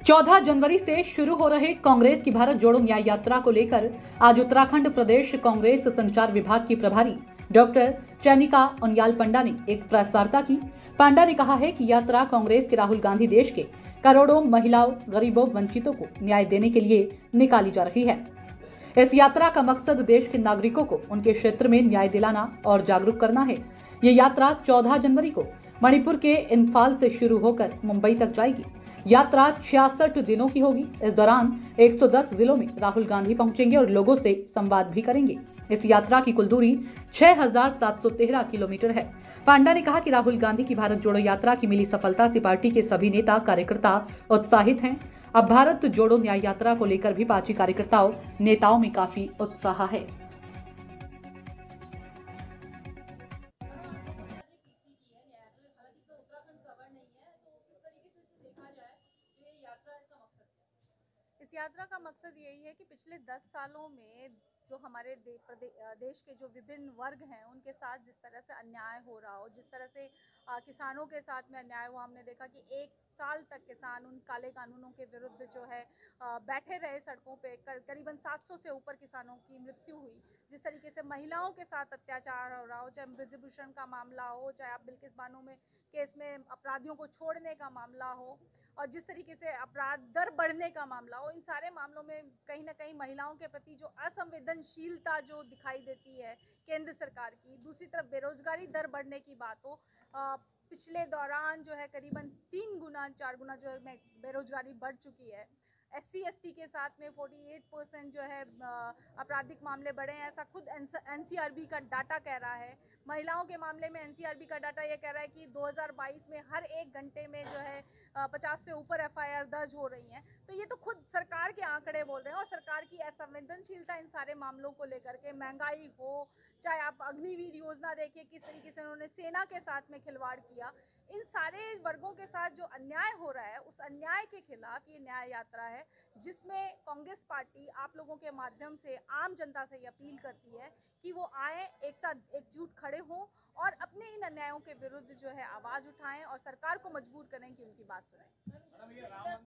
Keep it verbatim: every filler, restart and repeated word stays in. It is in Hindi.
चौदह जनवरी से शुरू हो रहे कांग्रेस की भारत जोड़ो न्याय यात्रा को लेकर आज उत्तराखंड प्रदेश कांग्रेस संचार विभाग की प्रभारी डॉक्टर चैनिका उनियाल पंडा ने एक प्रेस वार्ता की। पंडा ने कहा है कि यात्रा कांग्रेस के राहुल गांधी देश के करोड़ों महिलाओं, गरीबों, वंचितों को न्याय देने के लिए निकाली जा रही है। इस यात्रा का मकसद देश के नागरिकों को उनके क्षेत्र में न्याय दिलाना और जागरूक करना है। ये यात्रा चौदह जनवरी को मणिपुर के इंफाल से शुरू होकर मुंबई तक जाएगी। यात्रा छियासठ दिनों की होगी। इस दौरान एक सौ दस जिलों में राहुल गांधी पहुंचेंगे और लोगों से संवाद भी करेंगे। इस यात्रा की कुल दूरी छह हजार सात सौ तेरह किलोमीटर है। पांडा ने कहा कि राहुल गांधी की भारत जोड़ो यात्रा की मिली सफलता से पार्टी के सभी नेता कार्यकर्ता उत्साहित हैं। अब भारत जोड़ो न्याय यात्रा को लेकर भी पार्टी कार्यकर्ताओं नेताओं में काफी उत्साह है। इस यात्रा का मकसद यही है कि पिछले दस सालों में जो हमारे दे, प्रदे, देश के जो विभिन्न वर्ग हैं उनके साथ जिस तरह से अन्याय हो रहा हो, जिस तरह से आ, किसानों के साथ में अन्याय हुआ, हमने देखा कि एक साल तक किसान उन काले कानूनों के विरुद्ध जो है आ, बैठे रहे सड़कों पे। कर, करीबन सात सौ से ऊपर किसानों की मृत्यु हुई। जिस तरीके से महिलाओं के साथ अत्याचार हो रहा हो, चाहे ब्रजभूषण का मामला हो, चाहे आप बिल्किस बानो में केस में अपराधियों को छोड़ने का मामला हो, और जिस तरीके से अपराध दर बढ़ने का मामला हो, इन सारे मामलों में कहीं ना कहीं महिलाओं के प्रति जो असंवेदनशीलता जो दिखाई देती है केंद्र सरकार की। दूसरी तरफ बेरोजगारी दर बढ़ने की बात हो, पिछले दौरान जो है करीबन तीन गुना चार गुना जो है बेरोजगारी बढ़ चुकी है। एस सी एस टी के साथ में अड़तालीस परसेंट जो है आपराधिक मामले बढ़े हैं, ऐसा खुद एन सी आर बी का डाटा कह रहा है। महिलाओं के मामले में एन सी आर बी का डाटा ये कह रहा है कि दो हज़ार बाईस में हर एक घंटे में जो है पचास से ऊपर एफ आई आर दर्ज हो रही हैं। तो ये तो खुद सरकार के आंकड़े बोल रहे हैं, और सरकार की असंवेदनशीलता इन सारे मामलों को लेकर के, महंगाई हो, चाहे आप अग्निवीर योजना देखिए किस तरीके से उन्होंने सेना के साथ में खिलवाड़ किया, इन सारे वर्गों के साथ जो अन्याय हो रहा है उस अन्याय के खिलाफ ये न्याय यात्रा है, जिसमें कांग्रेस पार्टी आप लोगों के माध्यम से आम जनता से ये अपील करती है कि वो आए, एक साथ एकजुट खड़े हों और अपने इन अन्यायों के विरुद्ध जो है आवाज उठाएं और सरकार को मजबूर करें कि उनकी बात सुने।